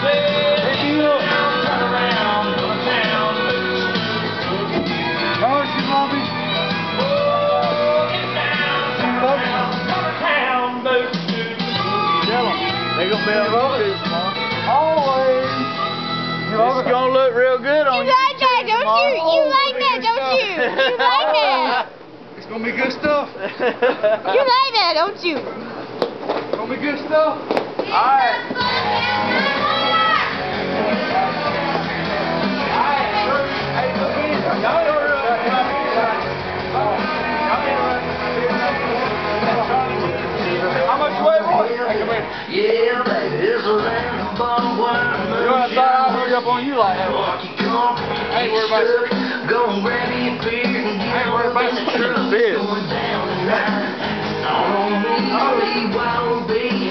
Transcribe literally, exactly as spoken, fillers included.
They're gonna be on YouTube tomorrow. Always. It's gonna look real good on you. You like that, don't you? You like that, don't you? You like that. It's gonna be good stuff. You like that, don't you? It's gonna be good stuff. Alright. How much weight was it? Yeah, baby, it's a land of wine. You want to thought I'd hurry up on you like that? I ain't worried about it. Go and grab me a beer and I ain't worried about the fish. going down tonight. On me, wild baby.